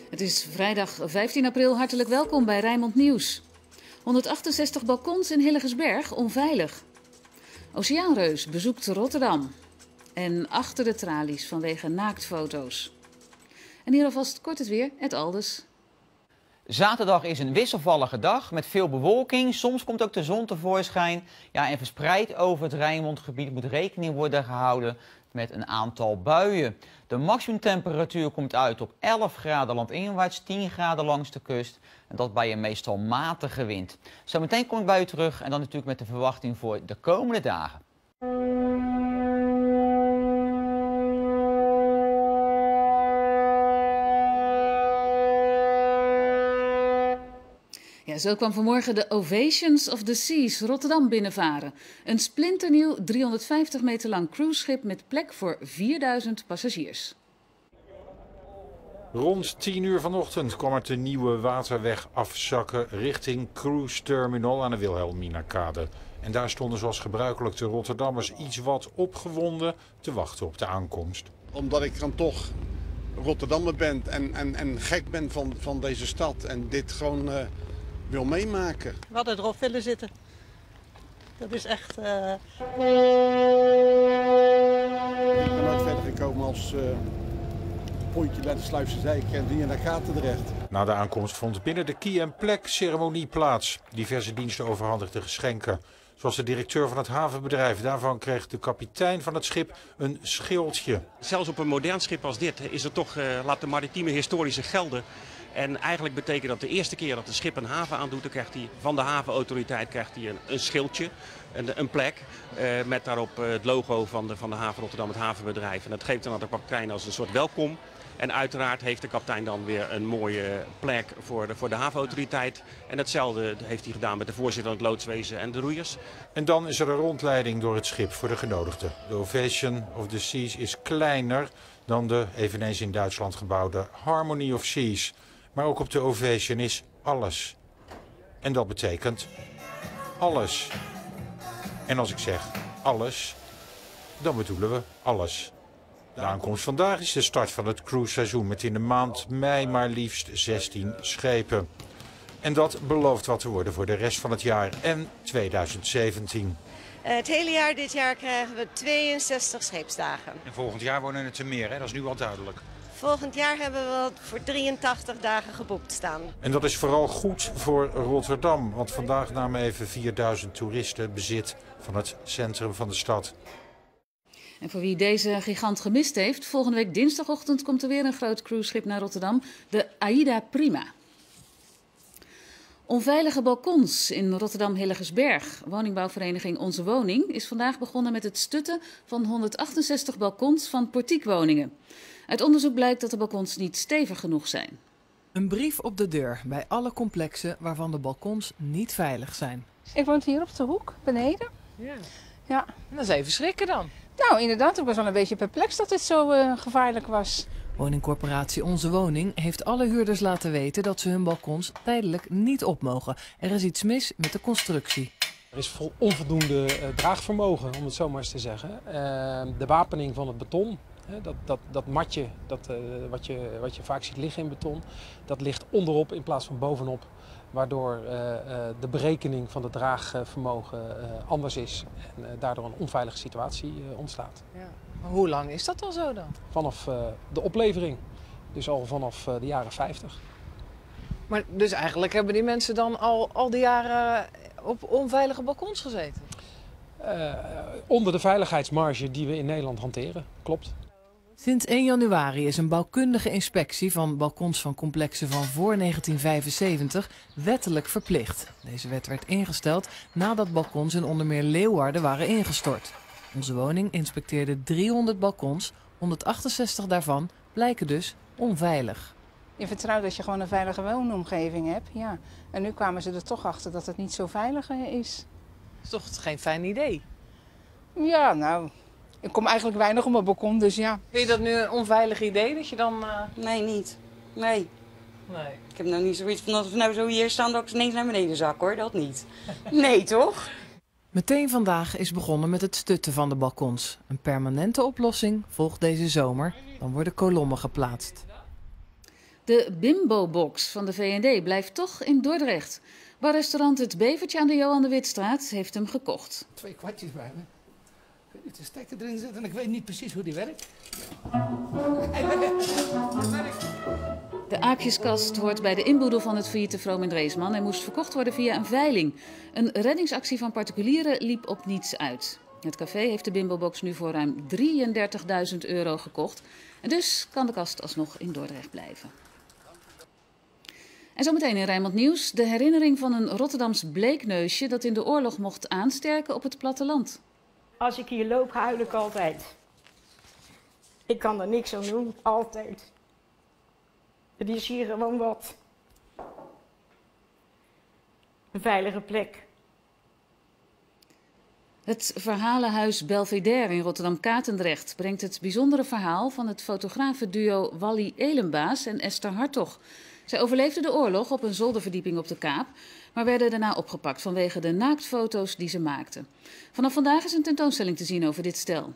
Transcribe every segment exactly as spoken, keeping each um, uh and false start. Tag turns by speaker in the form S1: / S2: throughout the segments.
S1: Het is vrijdag vijftien april. Hartelijk welkom bij Rijnmond Nieuws. honderdachtenzestig balkons in Hillegersberg onveilig. Oceaanreus bezoekt Rotterdam. En achter de tralies vanwege naaktfoto's. En hier alvast kort het weer, Ed Alders.
S2: Zaterdag is een wisselvallige dag met veel bewolking. Soms komt ook de zon tevoorschijn. Ja, en verspreid over het Rijnmondgebied moet rekening worden gehouden met een aantal buien. De maximumtemperatuur komt uit op elf graden landinwaarts, tien graden langs de kust. En dat bij een meestal matige wind. Zometeen kom ik bij u terug en dan natuurlijk met de verwachting voor de komende dagen.
S1: Ja, zo kwam vanmorgen de Ovations of the Seas Rotterdam binnenvaren. Een splinternieuw driehonderdvijftig meter lang cruiseschip met plek voor vierduizend passagiers.
S3: Rond tien uur vanochtend kwam het de nieuwe waterweg afzakken richting Cruise Terminal aan de Wilhelminakade. En daar stonden zoals gebruikelijk de Rotterdammers iets wat opgewonden te wachten op de aankomst.
S4: Omdat ik dan toch Rotterdammer ben en, en, en gek ben van, van deze stad en dit gewoon uh, wil meemaken.
S5: We hadden erop willen zitten. Dat is echt... Uh...
S4: Ik ben nooit verder gekomen als uh, pontje bij de Sluisse Zijk en die naar Katendrecht.
S3: Na de aankomst vond binnen de Key and Plek ceremonie plaats. Diverse diensten overhandigden geschenken. Zoals de directeur van het havenbedrijf. Daarvan kreeg de kapitein van het schip een schildje.
S6: Zelfs op een modern schip als dit is er toch, uh, laat de maritieme historische gelden. En eigenlijk betekent dat de eerste keer dat een schip een haven aandoet, dan krijgt hij van de havenautoriteit krijgt hij een, een schildje, een, een plek. Uh, met daarop uh, het logo van de, van de haven Rotterdam, het havenbedrijf. En dat geeft dan aan de kapitein als een soort welkom. En uiteraard heeft de kapitein dan weer een mooie plek voor de, voor de havenautoriteit. En hetzelfde heeft hij gedaan met de voorzitter van het loodswezen en de roeiers.
S3: En dan is er een rondleiding door het schip voor de genodigden. De Ovation of the Seas is kleiner dan de eveneens in Duitsland gebouwde Harmony of Seas. Maar ook op de Ovation is alles. En dat betekent alles. En als ik zeg alles, dan bedoelen we alles. De aankomst vandaag is de start van het cruiseseizoen met in de maand mei maar liefst zestien schepen. En dat belooft wat te worden voor de rest van het jaar en tweeduizend zeventien.
S7: Uh, het hele jaar dit jaar krijgen we tweeënzestig scheepsdagen.
S3: En volgend jaar worden het er meer, hè? Dat is nu al duidelijk.
S7: Volgend jaar hebben we voor drieëntachtig dagen geboekt staan.
S3: En dat is vooral goed voor Rotterdam, want vandaag namen even vierduizend toeristen bezit van het centrum van de stad.
S1: En voor wie deze gigant gemist heeft, volgende week dinsdagochtend komt er weer een groot cruiseschip naar Rotterdam, de Aida Prima. Onveilige balkons in Rotterdam-Hillegersberg. Woningbouwvereniging Onze Woning is vandaag begonnen met het stutten van honderdachtenzestig balkons van portiekwoningen. Uit onderzoek blijkt dat de balkons niet stevig genoeg zijn.
S8: Een brief op de deur bij alle complexen waarvan de balkons niet veilig zijn.
S9: Ik woon hier op de hoek, beneden.
S10: Ja.
S9: Ja.
S10: Dat is even schrikken dan.
S9: Nou, inderdaad. Ik was wel een beetje perplex dat dit zo uh, gevaarlijk was.
S8: Woningcorporatie Onze Woning heeft alle huurders laten weten dat ze hun balkons tijdelijk niet op mogen. Er is iets mis met de constructie.
S11: Er is vol onvoldoende uh, draagvermogen, om het zo maar eens te zeggen. Uh, de wapening van het beton, hè, dat, dat, dat matje dat, uh, wat, je, wat je vaak ziet liggen in beton, dat ligt onderop in plaats van bovenop. Waardoor uh, uh, de berekening van het draagvermogen uh, anders is en uh, daardoor een onveilige situatie uh, ontstaat.
S10: Ja. Maar hoe lang is dat al zo dan?
S11: Vanaf uh, de oplevering, dus al vanaf uh, de jaren vijftig.
S10: Maar dus eigenlijk hebben die mensen dan al, al die jaren op onveilige balkons gezeten?
S11: Uh, onder de veiligheidsmarge die we in Nederland hanteren, klopt.
S8: Sinds één januari is een bouwkundige inspectie van balkons van complexen van voor negentien vijfenzeventig wettelijk verplicht. Deze wet werd ingesteld nadat balkons in onder meer Leeuwarden waren ingestort. Onze Woning inspecteerde driehonderd balkons, honderdachtenzestig daarvan blijken dus onveilig.
S9: Je vertrouwt dat je gewoon een veilige woonomgeving hebt, ja. En nu kwamen ze er toch achter dat het niet zo veilig is.
S10: Dat is toch geen fijn idee?
S9: Ja, nou... Ik kom eigenlijk weinig op mijn balkon, dus ja.
S10: Vind je dat nu een onveilig idee, dat je dan... Uh...
S12: Nee, niet. Nee.
S10: Nee.
S12: Ik heb nou niet zoiets van dat we nou zo hier staan dat ik ineens naar beneden zak, hoor. Dat niet. Nee, toch?
S8: Meteen vandaag is begonnen met het stutten van de balkons. Een permanente oplossing volgt deze zomer. Dan worden kolommen geplaatst.
S1: De Bimbo-box van de V en D blijft toch in Dordrecht. Barrestaurant Het Bevertje aan de Johan de Witstraat heeft hem gekocht.
S13: Twee kwartjes bij me. Ik weet niet, de stekker erin zit en ik weet niet precies hoe die werkt.
S1: De aapjeskast hoort bij de inboedel van het failliete Vroom en Dreesman en moest verkocht worden via een veiling. Een reddingsactie van particulieren liep op niets uit. Het café heeft de Bimbo-box nu voor ruim drieëndertigduizend euro gekocht. En dus kan de kast alsnog in Dordrecht blijven. En zometeen in Rijnmond Nieuws de herinnering van een Rotterdams bleekneusje dat in de oorlog mocht aansterken op het platteland.
S14: Als ik hier loop, huil ik altijd. Ik kan er niks aan doen, altijd. Het is hier gewoon wat. Een veilige plek.
S1: Het verhalenhuis Belvedere in Rotterdam-Katendrecht brengt het bijzondere verhaal van het fotografenduo Wally Elenbaas en Esther Hartog. Zij overleefden de oorlog op een zolderverdieping op de Kaap, maar werden daarna opgepakt vanwege de naaktfoto's die ze maakten. Vanaf vandaag is een tentoonstelling te zien over dit stel.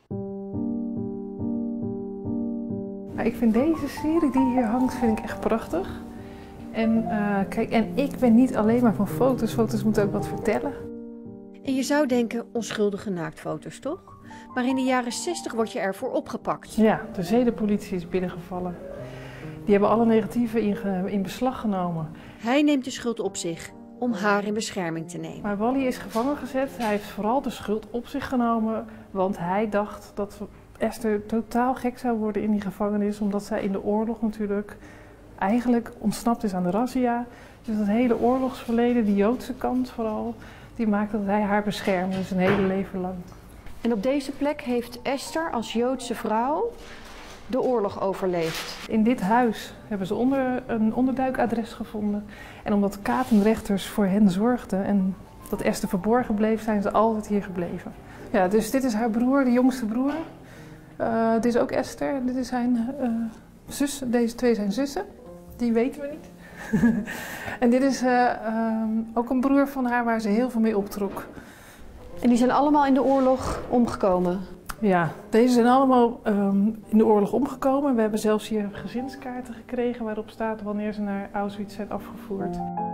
S15: Ik vind deze serie die hier hangt vind ik echt prachtig. En, uh, kijk, en ik ben niet alleen maar van foto's. Foto's moeten ook wat vertellen.
S16: En je zou denken onschuldige naaktfoto's, toch? Maar in de jaren zestig word je ervoor opgepakt.
S15: Ja, de zedenpolitie is binnengevallen. Die hebben alle negatieven in, in beslag genomen.
S16: Hij neemt de schuld op zich om haar in bescherming te nemen.
S15: Maar Wally is gevangen gezet. Hij heeft vooral de schuld op zich genomen. Want hij dacht dat Esther totaal gek zou worden in die gevangenis. Omdat zij in de oorlog natuurlijk eigenlijk ontsnapt is aan de razzia. Dus dat hele oorlogsverleden, die Joodse kant vooral, die maakt dat hij haar beschermde. Dus een hele leven lang.
S16: En op deze plek heeft Esther als Joodse vrouw de oorlog overleefd.
S15: In dit huis hebben ze onder, een onderduikadres gevonden. En omdat Katendrechters voor hen zorgden en dat Esther verborgen bleef, zijn ze altijd hier gebleven. Ja, dus dit is haar broer, de jongste broer. Uh, dit is ook Esther, dit is zijn uh, zus. Deze twee zijn zussen. Die weten we niet. En dit is uh, um, ook een broer van haar waar ze heel veel mee optrok.
S16: En die zijn allemaal in de oorlog omgekomen?
S15: Ja, deze zijn allemaal um, in de oorlog omgekomen. We hebben zelfs hier gezinskaarten gekregen waarop staat wanneer ze naar Auschwitz zijn afgevoerd.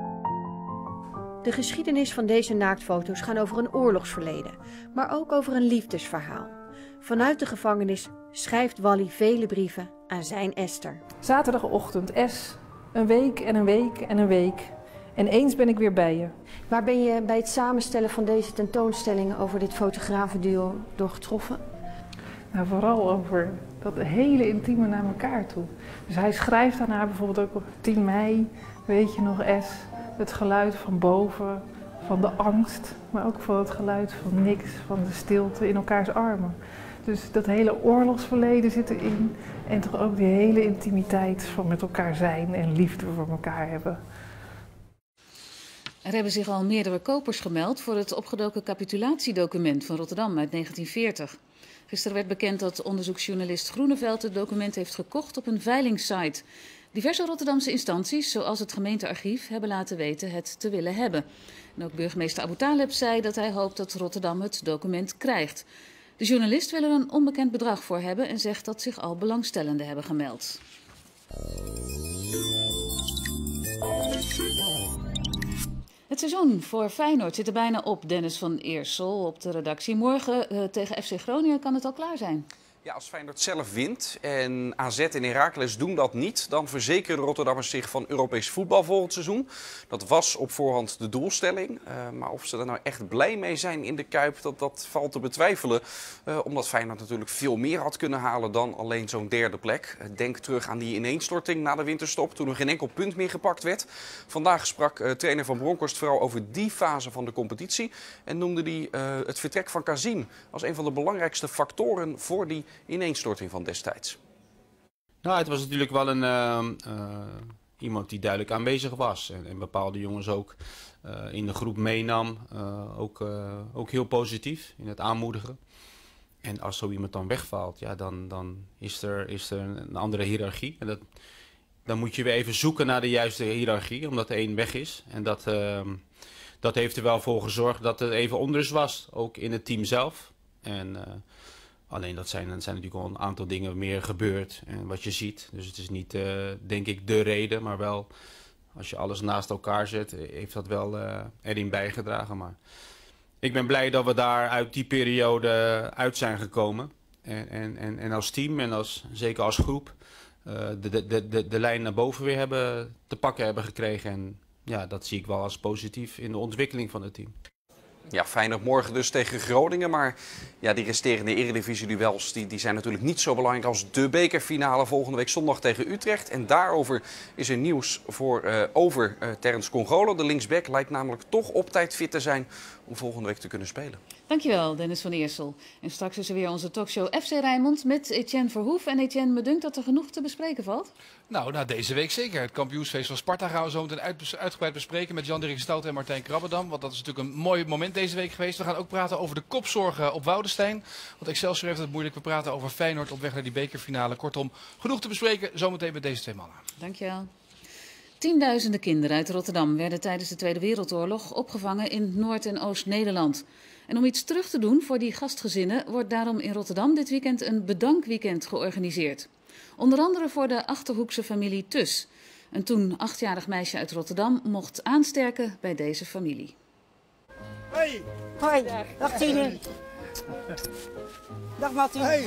S16: De geschiedenis van deze naaktfoto's gaan over een oorlogsverleden, maar ook over een liefdesverhaal. Vanuit de gevangenis schrijft Wally vele brieven aan zijn Esther.
S15: Zaterdagochtend, S, een week en een week en een week. En eens ben ik weer bij je.
S16: Waar ben je bij het samenstellen van deze tentoonstelling over dit fotografenduo door getroffen?
S15: Nou, vooral over dat hele intieme naar elkaar toe. Dus hij schrijft aan haar bijvoorbeeld ook op tien mei, weet je nog S, het geluid van boven, van de angst, maar ook van het geluid van niks, van de stilte in elkaars armen. Dus dat hele oorlogsverleden zit erin en toch ook die hele intimiteit van met elkaar zijn en liefde voor elkaar hebben.
S1: Er hebben zich al meerdere kopers gemeld voor het opgedoken capitulatiedocument van Rotterdam uit negentien veertig. Gisteren werd bekend dat onderzoeksjournalist Groeneveld het document heeft gekocht op een veilingssite. Diverse Rotterdamse instanties, zoals het gemeentearchief, hebben laten weten het te willen hebben. En ook burgemeester Abu Taleb zei dat hij hoopt dat Rotterdam het document krijgt. De journalist wil er een onbekend bedrag voor hebben en zegt dat zich al belangstellenden hebben gemeld. Het seizoen voor Feyenoord zit er bijna op. Dennis van Eersel op de redactie. Morgen uh, tegen F C Groningen kan het al klaar zijn.
S17: Ja, als Feyenoord zelf wint en A Z en Heracles doen dat niet, dan verzekeren de Rotterdammers zich van Europees voetbal volgend seizoen. Dat was op voorhand de doelstelling. Uh, maar of ze er nou echt blij mee zijn in de Kuip, dat, dat valt te betwijfelen. Uh, omdat Feyenoord natuurlijk veel meer had kunnen halen dan alleen zo'n derde plek. Uh, denk terug aan die ineenstorting na de winterstop, toen er geen enkel punt meer gepakt werd. Vandaag sprak uh, trainer Van Bronckhorst vooral over die fase van de competitie. En noemde hij uh, het vertrek van Kazim als een van de belangrijkste factoren voor die ineenstorting van destijds.
S18: Nou, het was natuurlijk wel een, uh, uh, iemand die duidelijk aanwezig was. En, en bepaalde jongens ook uh, in de groep meenam. Uh, ook, uh, ook heel positief in het aanmoedigen. En als zo iemand dan wegvalt, ja, dan, dan is er, is er een andere hiërarchie. En dat, dan moet je weer even zoeken naar de juiste hiërarchie, omdat er één weg is. En dat, uh, dat heeft er wel voor gezorgd dat het even onrust was, ook in het team zelf. En... Uh, Alleen dat zijn, er zijn natuurlijk al een aantal dingen meer gebeurd en wat je ziet. Dus het is niet, uh, denk ik, de reden, maar wel als je alles naast elkaar zet, heeft dat wel uh, erin bijgedragen. Maar ik ben blij dat we daar uit die periode uit zijn gekomen. En, en, en, en als team en als, zeker als groep uh, de, de, de, de lijn naar boven weer hebben te pakken hebben gekregen. En ja, dat zie ik wel als positief in de ontwikkeling van het team.
S17: Ja, Feyenoord morgen dus tegen Groningen. Maar ja, die resterende eredivisie-duels die, die zijn natuurlijk niet zo belangrijk als de bekerfinale volgende week zondag tegen Utrecht. En daarover is er nieuws voor, uh, over uh, Terrence Congolo. De linksback lijkt namelijk toch op tijd fit te zijn om volgende week te kunnen spelen.
S1: Dankjewel, Dennis van Eersel. En straks is er weer onze talkshow F C Rijnmond met Etienne Verhoef. En Etienne, me dunkt dat er genoeg te bespreken valt.
S19: Nou, nou, deze week zeker. Het kampioensfeest van Sparta gaan we zo meteen uit, uitgebreid bespreken met Jan-Dirk Stoute en Martijn Krabbedam. Want dat is natuurlijk een mooi moment deze week geweest. We gaan ook praten over de kopzorgen op Woudenstein. Want Excelsior heeft het moeilijk. We praten over Feyenoord op weg naar die bekerfinale. Kortom, genoeg te bespreken zometeen met deze twee mannen.
S1: Dankjewel. Tienduizenden kinderen uit Rotterdam werden tijdens de Tweede Wereldoorlog opgevangen in Noord- en Oost-Nederland. En om iets terug te doen voor die gastgezinnen wordt daarom in Rotterdam dit weekend een bedankweekend georganiseerd. Onder andere voor de Achterhoekse familie Tus. Een toen achtjarig meisje uit Rotterdam mocht aansterken bij deze familie.
S14: Hoi. Hoi. Dag Tine. Dag Mattie. Hey.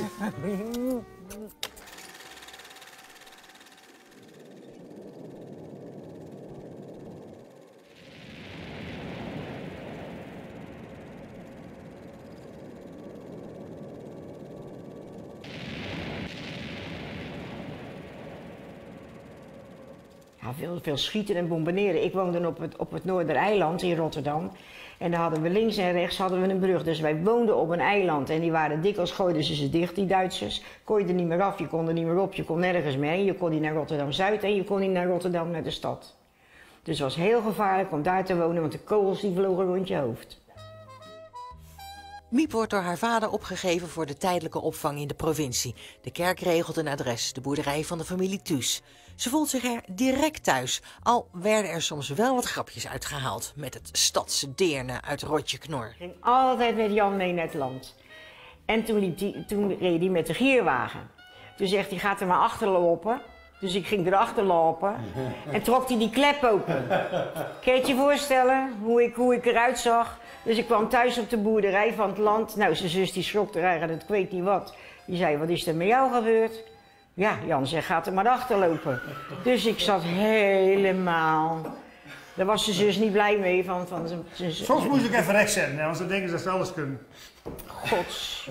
S20: Ja, veel, veel schieten en bombarderen. Ik woonde op het, op het Noordereiland in Rotterdam. En daar hadden we links en rechts hadden we een brug. Dus wij woonden op een eiland. En die waren dikwijls, gooiden ze ze dicht, die Duitsers. Kon je er niet meer af, je kon er niet meer op, je kon nergens meer heen. Je kon niet naar Rotterdam-Zuid en je kon niet naar Rotterdam, naar de stad. Dus het was heel gevaarlijk om daar te wonen, want de kogels die vlogen rond je hoofd.
S21: Miep wordt door haar vader opgegeven voor de tijdelijke opvang in de provincie. De kerk regelt een adres, de boerderij van de familie Thues. Ze voelt zich er direct thuis, al werden er soms wel wat grapjes uitgehaald met het stadse deerne uit Rotje Knor.
S20: Ik ging altijd met Jan mee naar het land. En toen, liep die, toen reed hij met de gierwagen. Toen zegt hij, gaat er maar achterlopen. Dus ik ging erachter lopen en trok hij die klep open. Kun je het je voorstellen hoe ik, hoe ik eruit zag? Dus ik kwam thuis op de boerderij van het land. Nou, zijn zus die schrok er eigenlijk, ik weet niet wat. Die zei, wat is er met jou gebeurd? Ja, Jan zegt, gaat er maar achterlopen. Dus ik zat helemaal... Daar was zijn zus niet blij mee. Van, van zijn, zijn,
S22: Soms moest ik even recht zetten, anders dan denken ze dat ze alles kunnen.
S20: Gods.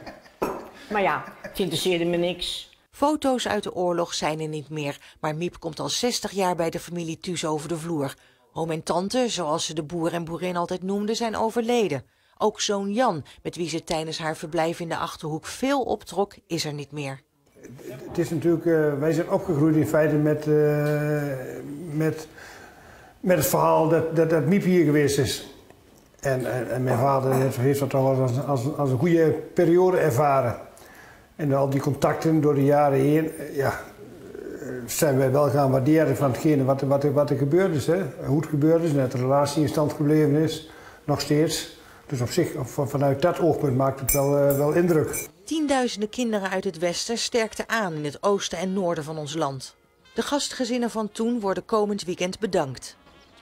S20: Maar ja, het interesseerde me niks.
S21: Foto's uit de oorlog zijn er niet meer, maar Miep komt al zestig jaar bij de familie Thues over de vloer. Oom en tante, zoals ze de boer en boerin altijd noemden, zijn overleden. Ook zoon Jan, met wie ze tijdens haar verblijf in de Achterhoek veel optrok, is er niet meer.
S22: Het is natuurlijk, uh, wij zijn opgegroeid in feite met, uh, met, met het verhaal dat, dat, dat Miep hier geweest is. En, en, en mijn vader heeft, heeft dat al als, als, als een goede periode ervaren. En al die contacten door de jaren heen, ja, zijn wij wel gaan waarderen van hetgene wat, wat, wat er gebeurd is. Hè? Hoe het gebeurd is en dat de relatie in stand gebleven is, nog steeds. Dus op zich, vanuit dat oogpunt maakt het wel, uh, wel indruk.
S21: Tienduizenden kinderen uit het westen sterkten aan in het oosten en noorden van ons land. De gastgezinnen van toen worden komend weekend bedankt.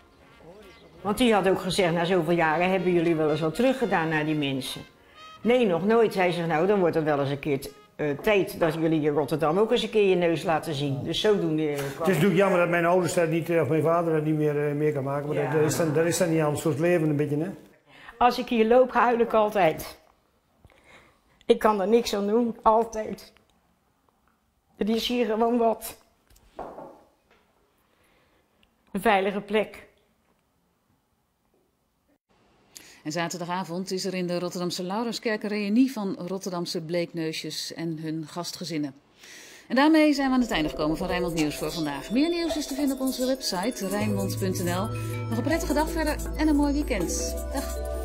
S20: Want die had ook gezegd, na zoveel jaren hebben jullie wel eens wat teruggedaan naar die mensen. Nee, nog nooit. Hij zegt, nou dan wordt het wel eens een keer uh, tijd dat jullie in Rotterdam ook eens een keer je neus laten zien. Dus zodoende... Uh,
S22: het is natuurlijk jammer dat mijn ouders dat niet, of mijn vader dat niet meer, uh, meer kan maken. Maar ja. dat, dat, is dan, dat is dan niet anders, soort leven een beetje, hè?
S14: Als ik hier loop, huil ik altijd. Ik kan er niks aan doen, altijd. Het is hier gewoon wat. Een veilige plek.
S1: En zaterdagavond is er in de Rotterdamse Laurenskerk een reunie van Rotterdamse bleekneusjes en hun gastgezinnen. En daarmee zijn we aan het einde gekomen van Rijnmond Nieuws voor vandaag. Meer nieuws is te vinden op onze website rijnmond punt n l. Nog een prettige dag verder en een mooi weekend. Dag.